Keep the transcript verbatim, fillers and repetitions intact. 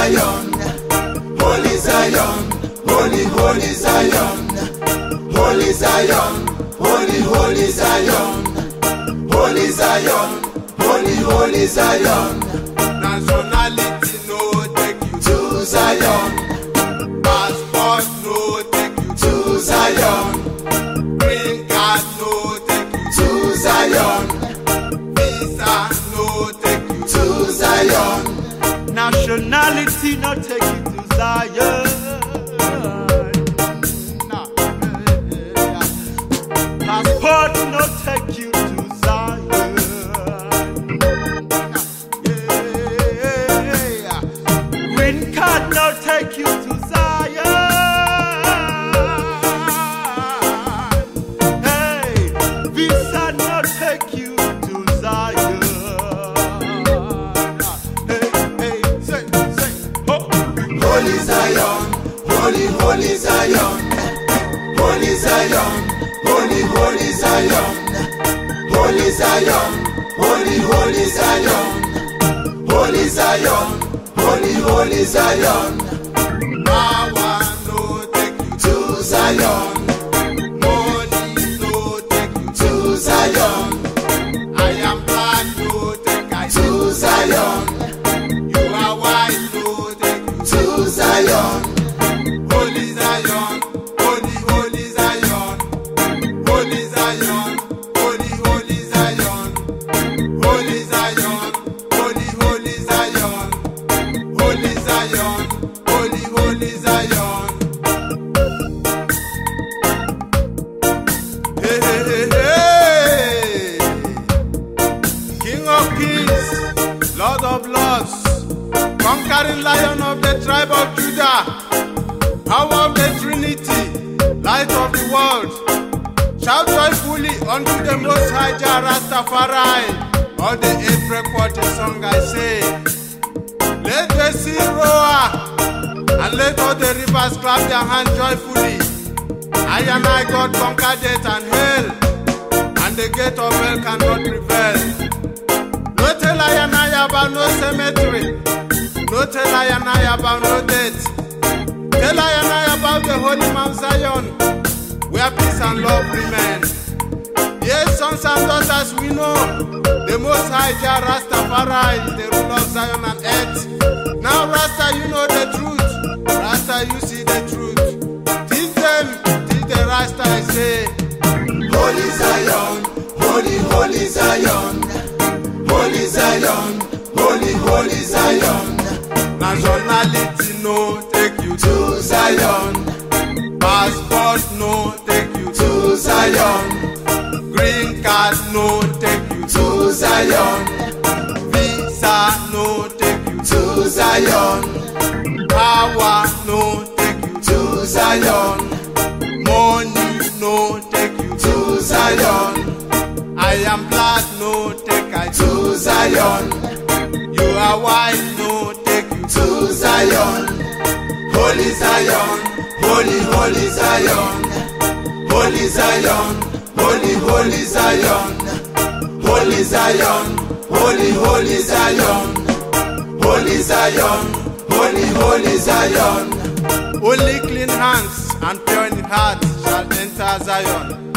Zion, Holy Zion, Holy, Holy Zion, Holy Zion, Holy, Holy Zion, Holy Zion, Holy, Holy Zion. Nationality no take you to Zion. Passport no take you to Zion. Green card no take you to Zion. Visa no take you to Zion. Nationality no take you to Zion. Passport no take you to Zion. Green card no take you to Zion. Hey, visa no take you to Zion. Hey, hey, say, say, oh. Holy Zion, Holy, Holy Zion, Holy Zion, Holy, Holy Zion, Holy Zion, Holy, Holy Zion, Holy Zion, Holy, Holy Zion. Power no take you to Zion. Money no take you to Zion. I am black no take I to Zion. You are white no take you to Zion. Holy Zion, Holy, Holy Zion, Holy Zion, Holy, Holy Zion, Holy Zion, Holy, Holy Zion, Holy Zion, Holy, Holy Zion. Hey, hey, hey, hey. King of Kings, Lord of Lords, conquering Lion of the tribe of Judah, power of the Trinity, light of the world. Shout joyfully unto the Most High Jah Rastafari. All the April quarter song I say. Let the sea roar, and let all the rivers clap their hands joyfully. I and I God conquer death and hell, and the gate of hell cannot prevail. No tell I and I about no cemetery, no tell I and I about no death. Tell I and I about the holy Mount Zion, where peace and love remain. Yes, sons and daughters, we know the Most High Jah Rastafari is the ruler of Zion and earth. Now, Rasta, you know the truth. Rasta, you see the truth. Teach them, teach the Rasta, I say. Holy Zion, Holy, Holy Zion, Holy Zion, Holy, Holy Zion. Nationality no take you to Zion. Passport no take you to Zion. Green card no take you to Zion. Visa no take you to Zion. Power no take you to Zion. Money no take you to Zion. I am black no take I to Zion. You are white no take you to Zion. Holy Zion, Holy, Holy Zion, Holy Zion, Holy, Holy Zion, Holy Zion, Holy, Holy Zion, Holy Zion, Holy, Holy Zion. Only clean hands and pure in heart shall enter Zion.